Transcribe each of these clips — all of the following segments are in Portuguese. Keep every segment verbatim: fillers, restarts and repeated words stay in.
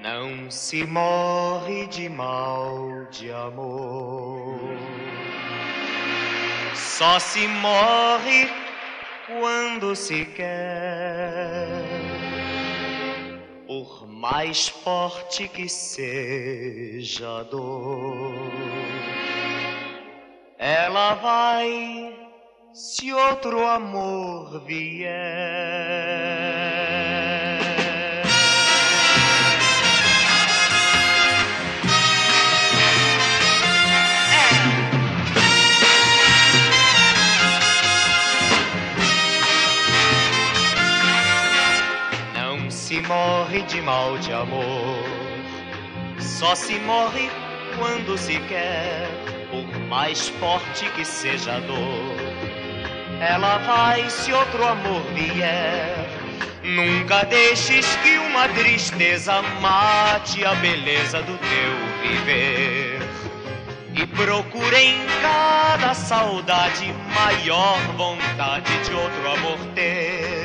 Não se morre de mal de amor, só se morre quando se quer. Por mais forte que seja a dor, ela vai se outro amor vier. Não se morre de mal de amor, só se morre quando se quer. Por mais forte que seja a dor, ela vai se outro amor vier. Nunca deixes que uma tristeza mate a beleza do teu viver. E procure em cada saudade maior vontade de outro amor ter.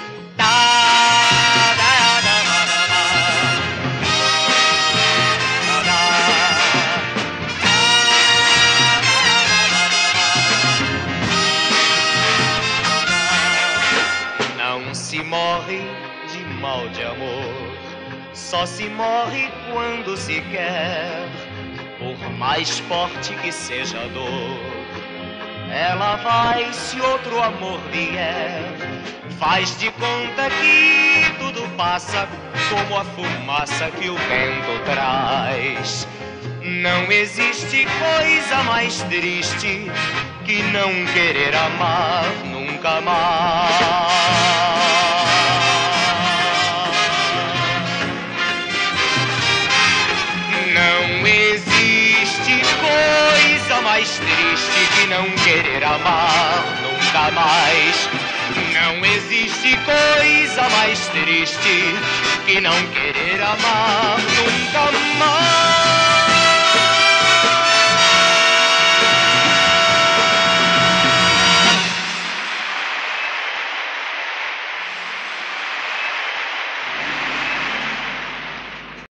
Não se morre de mal de amor, só se morre quando se quer. Por mais forte que seja a dor, ela vai se outro amor vier. Faz de conta que tudo passa como a fumaça que o vento traz. Não existe coisa mais triste que não querer amar nunca mais. Não existe coisa mais triste que não querer amar nunca mais. Não existe coisa mais triste que não querer amar nunca mais.